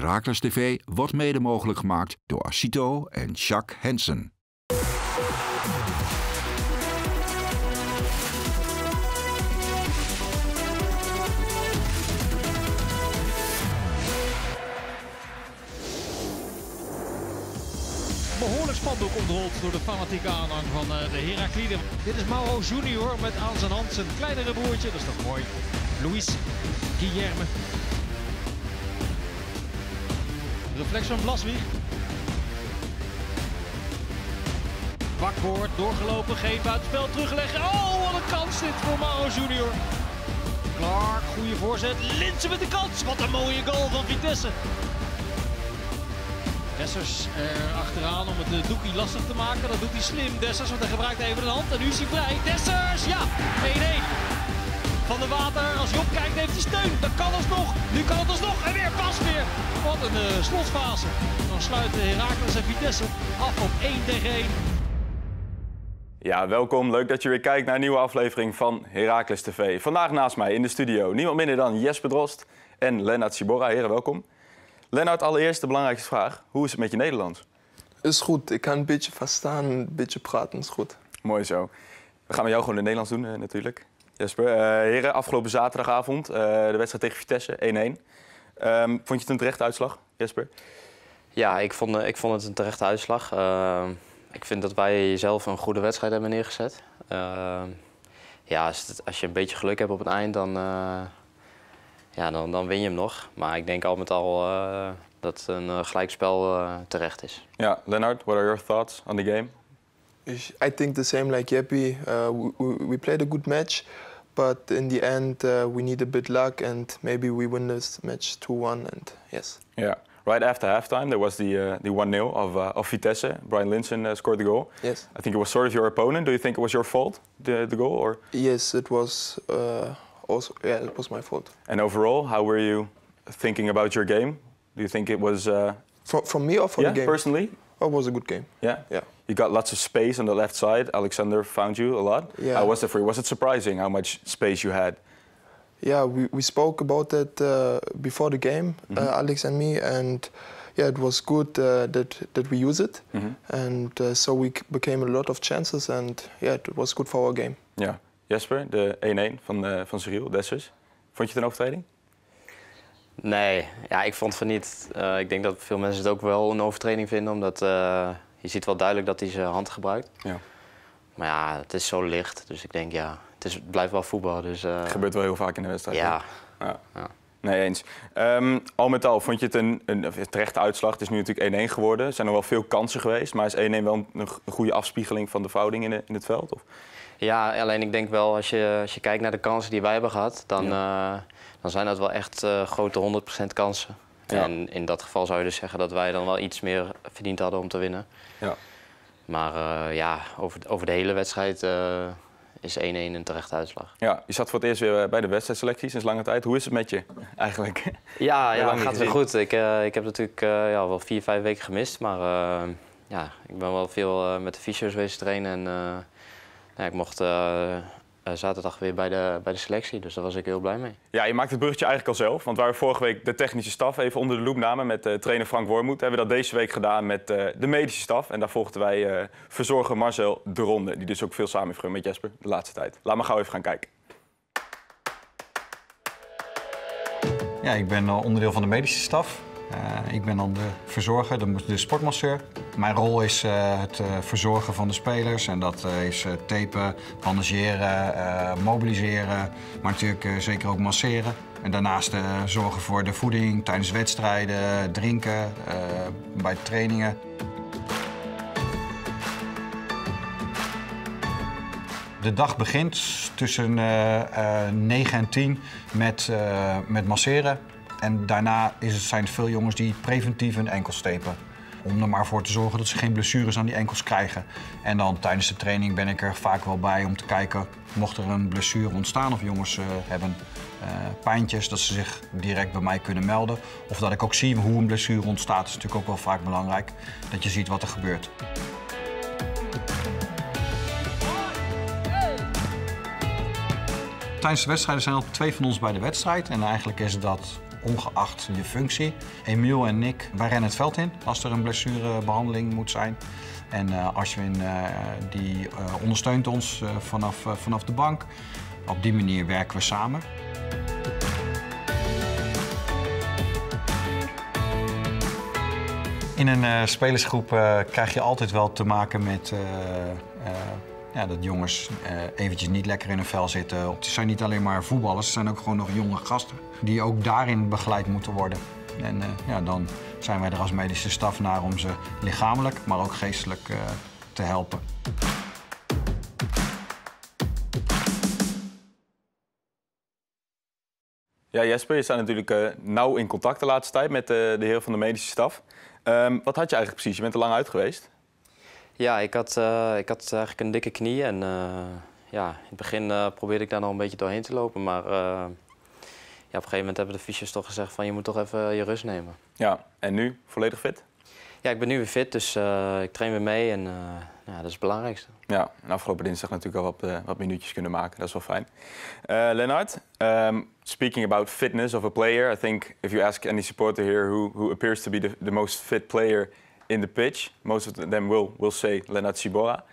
Heracles TV wordt mede mogelijk gemaakt door Acito en Jacques Hensen. Behoorlijk spandoek ontrold door de fanatieke aanhang van de Herakliden. Dit is Mauro Junior met aan zijn hand zijn kleinere broertje. Dat is toch mooi. Luis Guillerme. Reflex van Blaswieg. Bakboord, doorgelopen, geen buitenspel, terugleggen. Oh, wat een kans dit voor Mauro Junior. Clark, goede voorzet. Linssen met de kans. Wat een mooie goal van Vitesse. Dessers achteraan om het Doekie lastig te maken. Dat doet hij slim, Dessers, want hij gebruikt even de hand. En nu is hij vrij. Dessers, ja, 1-1. Van de Water, als hij opkijkt heeft hij steun. Dat kan alsnog, nu kan het alsnog. En weer pas weer. Wat een slotfase. Dan sluiten Heracles en Vitesse af op 1-1. Ja, welkom. Leuk dat je weer kijkt naar een nieuwe aflevering van Heracles TV. Vandaag naast mij in de studio niemand minder dan Jesper Drost en Lennart Ciborra. Heren, welkom. Lennart, allereerst de belangrijkste vraag. Hoe is het met je Nederlands? Is goed. Ik kan een beetje verstaan, een beetje praten. Is goed. Mooi zo. We gaan met jou gewoon in het Nederlands doen natuurlijk. Jesper, heren, afgelopen zaterdagavond de wedstrijd tegen Vitesse, 1-1. Vond je het een terechte uitslag, Jesper? Ja, ik vond het een terechte uitslag. Ik vind dat wij zelf een goede wedstrijd hebben neergezet. Ja, als je een beetje geluk hebt op het eind, dan win je hem nog. Maar ik denk al met al dat een gelijkspel terecht is. Ja, Lennart, what are your thoughts on the game? I think the same like Jeppy. We played a good match, but in the end we need a bit luck and maybe we win this match 2-1 and yes. Yeah. Right after halftime, there was the 1-0 of Vitesse. Brian Linssen scored the goal. Yes. I think it was sort of your opponent. Do you think it was your fault, the goal? Or? Yes, it was also, yeah, it was my fault. And overall, how were you thinking about your game? Do you think it was... From me or for the game? Personally? Oh, it was a good game. Yeah? Yeah. You got lots of space on the left side. Alexander found you a lot. Yeah. How was that for you? Was it surprising how much space you had? Yeah, we spoke about that before the game, Alex and me, and yeah, it was good that we use it, and so we became a lot of chances, and yeah, it was good for our game. Ja, Jesper, de 1-1 van Cyril Dessers. Vond je het een overtreding? Nee, ja, ik vond van niet. Ik denk dat veel mensen het ook wel een overtreding vinden, omdat je ziet wel duidelijk dat hij zijn hand gebruikt. Ja. Maar ja, het is zo licht, dus ik denk ja, het blijft wel voetbal. Dus, het gebeurt wel heel vaak in de wedstrijd. Ja. Ja. Ja. Nee, eens. Al met al, vond je het een terechte uitslag? Het is nu natuurlijk 1-1 geworden. Er zijn nog wel veel kansen geweest, maar is 1-1 wel een goede afspiegeling van de verhouding in het veld? Of? Ja, alleen ik denk wel, als je kijkt naar de kansen die wij hebben gehad, dan zijn dat wel echt grote 100% kansen. Ja. En in dat geval zou je dus zeggen dat wij dan wel iets meer verdiend hadden om te winnen. Ja. Maar ja, over de hele wedstrijd is 1-1 een terechte uitslag. Ja, je zat voor het eerst weer bij de wedstrijdselectie sinds lange tijd. Hoe is het met je eigenlijk? Ja, het gaat weer goed. Ik heb natuurlijk wel 4-5 weken gemist, maar ja, ik ben wel veel met de fysio's geweest trainen en ja, ik mocht zaterdag weer bij de selectie, dus daar was ik heel blij mee. Ja, je maakt het bruggetje eigenlijk al zelf, want waar we vorige week de technische staf even onder de loep namen met trainer Frank Wormoed, hebben we dat deze week gedaan met de medische staf. En daar volgden wij verzorger Marcel de Ronde, die dus ook veel samen heeft gedaan met Jesper de laatste tijd. Laat maar gauw even gaan kijken. Ja, ik ben onderdeel van de medische staf. Ik ben dan de verzorger, de sportmasseur. Mijn rol is het verzorgen van de spelers. En dat is tapen, bandageren, mobiliseren, maar natuurlijk zeker ook masseren. En daarnaast zorgen voor de voeding tijdens wedstrijden, drinken, bij trainingen. De dag begint tussen 9 en 10 met masseren. En daarna zijn er veel jongens die preventief een enkel stepen. Om er maar voor te zorgen dat ze geen blessures aan die enkels krijgen. En dan tijdens de training ben ik er vaak wel bij om te kijken, mocht er een blessure ontstaan of jongens hebben pijntjes, dat ze zich direct bij mij kunnen melden. Of dat ik ook zie hoe een blessure ontstaat, is natuurlijk ook wel vaak belangrijk. Dat je ziet wat er gebeurt. Tijdens de wedstrijden zijn er 2 van ons bij de wedstrijd. En eigenlijk is dat ongeacht je functie. Emiel en Nick, wij rennen het veld in als er een blessurebehandeling moet zijn. En Ashwin die ondersteunt ons vanaf de bank. Op die manier werken we samen. In een spelersgroep krijg je altijd wel te maken met dat jongens eventjes niet lekker in hun vel zitten. Het zijn niet alleen maar voetballers, het zijn ook gewoon nog jonge gasten die ook daarin begeleid moeten worden. En dan zijn wij er als medische staf naar om ze lichamelijk, maar ook geestelijk te helpen. Ja, Jesper, je staat natuurlijk nauw in contact de laatste tijd met de heer van de medische staf. Wat had je eigenlijk precies? Je bent er lang uit geweest. Ja, ik had eigenlijk een dikke knie en in het begin probeerde ik daar nog een beetje doorheen te lopen. Maar op een gegeven moment hebben de fysio's toch gezegd van je moet toch even je rust nemen. Ja, en nu volledig fit? Ja, ik ben nu weer fit, dus ik train weer mee en dat is het belangrijkste. Ja, en afgelopen dinsdag natuurlijk al wat minuutjes kunnen maken, dat is wel fijn. Lennart, speaking about fitness of a player, I think if you ask any supporter here who appears to be the most fit player in the pitch, most of them will say Lennart Sibora.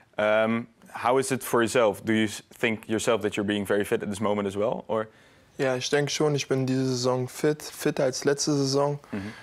How is it for yourself? Do you think yourself that you're being very fit at this moment as well? Or? Ja, ich denke schon, ich bin diese Saison fitter als letzte Saison.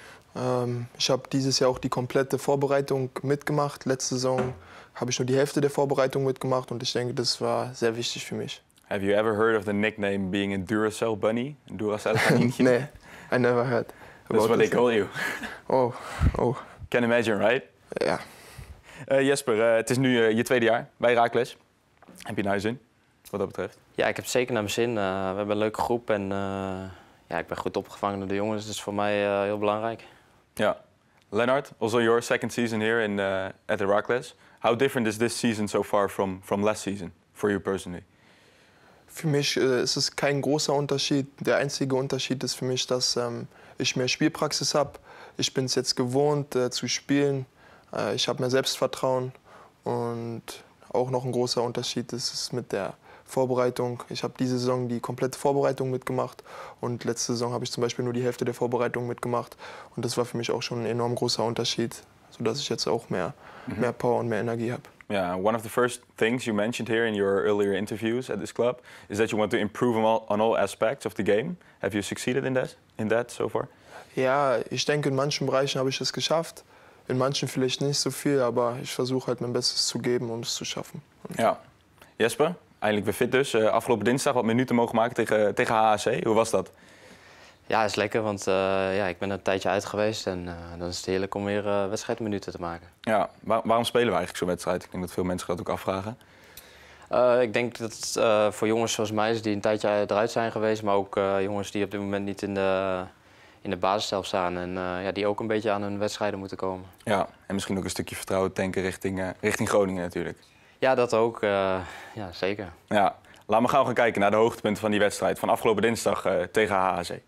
Ich habe dieses Jahr auch die komplette Vorbereitung mitgemacht. Letzte Saison habe ich nur die Hälfte der Vorbereitung mitgemacht und ich denke, das war sehr wichtig für mich. Have you ever heard of the nickname being a Duracell bunny? A Duracell kaninchen? Nee, I never heard. That's what they call you. Oh. Can imagine, right? Ja. Jesper, het is nu je tweede jaar bij Heracles. Heb je naar je zin, wat dat betreft? Ja, ik heb het zeker naar mijn zin. We hebben een leuke groep en ik ben goed opgevangen door de jongens. Dat is voor mij heel belangrijk. Ja. Lennart, also your second season here at Heracles. How different is this season so far from last season for you personally? Für mich ist es kein großer Unterschied. Der einzige Unterschied ist für mich, dass ich mehr Spielpraxis habe. Ich bin es jetzt gewohnt zu spielen. Ich habe mehr Selbstvertrauen. Und auch noch ein großer Unterschied ist es mit der Vorbereitung. Ich habe diese Saison die komplette Vorbereitung mitgemacht und letzte Saison habe ich zum Beispiel nur die Hälfte der Vorbereitung mitgemacht. Und das war für mich auch schon ein enorm großer Unterschied, sodass ich jetzt auch mehr Power und mehr Energie habe. Yeah, one of the first things you mentioned here in your earlier interviews at this club is that you want to improve on all aspects of the game. Have you succeeded in that so far? Ja, ich denke, in manchen Bereichen habe ich es geschafft. In manchen vielleicht nicht so viel, aber ich versuche halt mein Bestes zu geben, um es zu schaffen. Ja. Jesper, eindelijk weer fit dus. Afgelopen dinsdag wat minuten mogen maken tegen HHC. Hoe was dat? Ja, is lekker, want ik ben een tijdje uit geweest en dan is het heerlijk om weer wedstrijdminuten te maken. Ja, waarom spelen we eigenlijk zo'n wedstrijd? Ik denk dat veel mensen dat ook afvragen. Ik denk dat het voor jongens zoals mij is die een tijdje eruit zijn geweest, maar ook jongens die op dit moment niet in de basisstelf staan en die ook een beetje aan hun wedstrijden moeten komen. Ja, en misschien ook een stukje vertrouwen tanken richting Groningen natuurlijk. Ja, dat ook. Ja, zeker. Ja, laten we gauw gaan kijken naar de hoogtepunten van die wedstrijd van afgelopen dinsdag tegen HHC.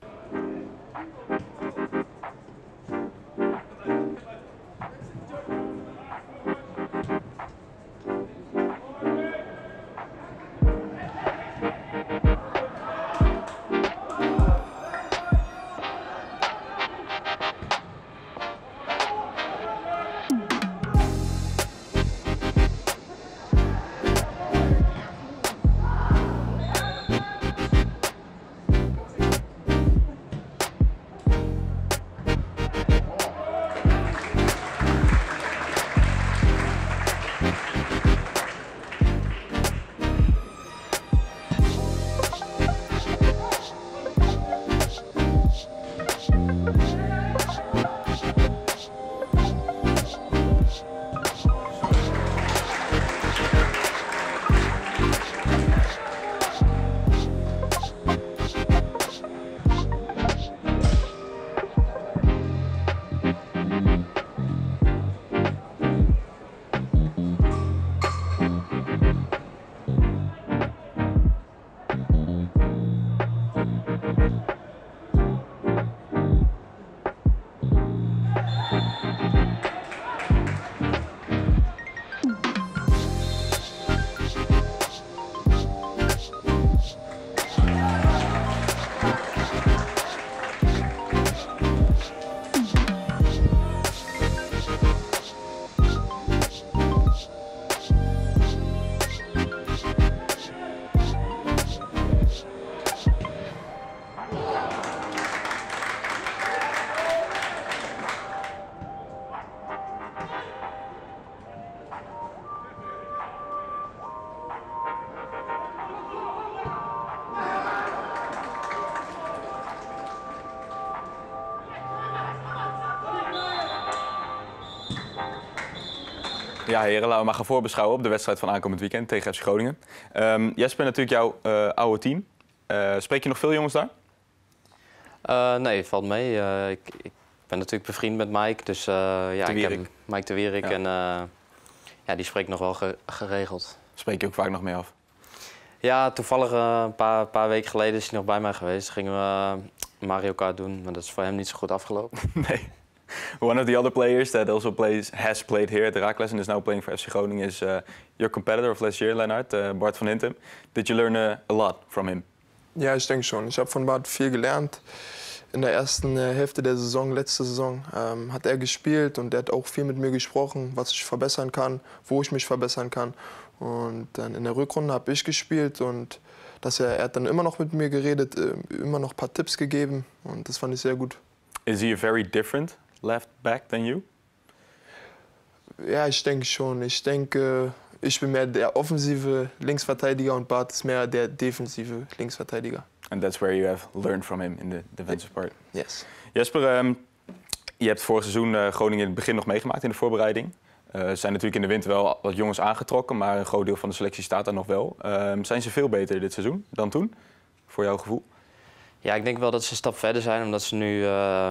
Ja, heren, laten we maar gaan voorbeschouwen op de wedstrijd van aankomend weekend tegen FC Groningen. Jesper, natuurlijk jouw oude team. Spreek je nog veel jongens daar? Nee, valt mee. Ik ben natuurlijk bevriend met Mike, dus ik heb Mike de Wierik en die spreekt nog wel geregeld. Spreek je ook vaak nog mee af? Ja, toevallig een paar weken geleden is hij nog bij mij geweest. Toen gingen we Mario Kart doen, maar dat is voor hem niet zo goed afgelopen. Nee. One of the other players that also has played here at Heracles and is now playing for FC Groningen is your competitor of last year, Lennart, Bart van Hintem. Did you learn a lot from him? Ja, ich denke schon. Ich habe von Bart viel gelernt. In der ersten Hälfte der Saison, letzte Saison, hat er gespielt und er hat auch viel mit mir gesprochen, was ich verbessern kann, wo ich mich verbessern kann. Und dann in der Rückrunde habe ich gespielt und er hat dann immer noch mit mir geredet, immer noch ein paar Tipps gegeben und das fand ich sehr gut. Is he a very different left back than you? Ja, ich denke schon. Ich denke, ich bin mehr der offensive Linksverteidiger und Bart ist mehr der defensive Linksverteidiger. And that's where you have learned from him in the defensive part. Yes. Jesper, je hebt vorig seizoen Groningen in het begin nog meegemaakt in de voorbereiding. Er zijn natuurlijk in de winter wel wat jongens aangetrokken, maar een groot deel van de selectie staat daar nog wel. Zijn ze veel beter dit seizoen dan toen, voor jouw gevoel? Ja, ik denk wel dat ze een stap verder zijn, omdat ze nu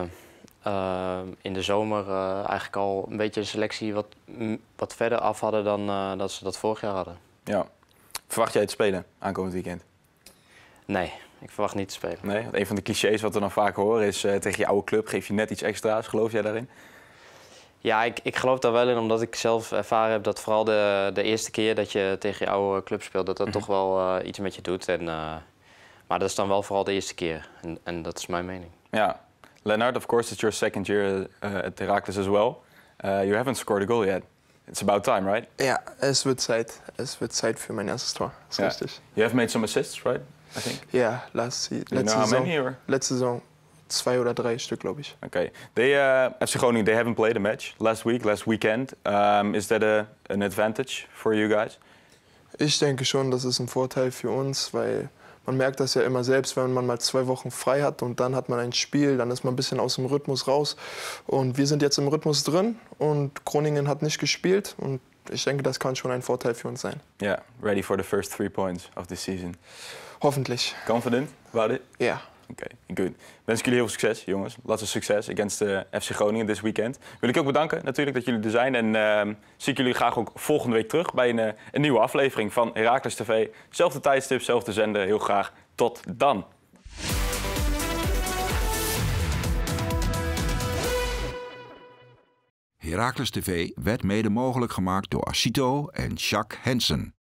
in de zomer eigenlijk al een beetje een selectie wat verder af hadden dan dat ze dat vorig jaar hadden. Ja. Verwacht jij te spelen aankomend weekend? Nee, ik verwacht niet te spelen. Nee, want een van de clichés wat we dan vaak horen is tegen je oude club geef je net iets extra's. Geloof jij daarin? Ja, ik geloof daar wel in, omdat ik zelf ervaren heb dat vooral de eerste keer dat je tegen je oude club speelt, dat toch wel iets met je doet. Maar dat is dan wel vooral de eerste keer en dat is mijn mening. Ja. Lennart, of course it's your second year at Heracles as well. You haven't scored a goal yet. It's about time, right? Ja, es wird Zeit. Es wird Zeit für mein erstes Tor. Das ist richtig. You have made some assists, right? I think. Ja, letzte Saison 2 oder 3 Stück, glaube ich. Okay. FC Groningen, they haven't played a match last weekend. Is that an advantage for you guys? Ich denke schon, das ist ein Vorteil für uns, weil man merkt das ja immer selbst, wenn man mal 2 Wochen frei hat und dann hat man ein Spiel, dann ist man ein bisschen aus dem Rhythmus raus. Und wir sind jetzt im Rhythmus drin und Groningen hat nicht gespielt und ich denke, das kann schon ein Vorteil für uns sein. Yeah, ready for the first 3 points of the season. Hoffentlich. Confident about it? Ja. Oké, good. Wens ik jullie heel veel succes, jongens. Lots of succes against FC Groningen this weekend. Wil ik ook bedanken natuurlijk dat jullie er zijn. En zie ik jullie graag ook volgende week terug bij een nieuwe aflevering van Heracles TV. Zelfde tijdstip, zelfde zender. Heel graag. Tot dan. Heracles TV werd mede mogelijk gemaakt door Acito en Jacques Hensen.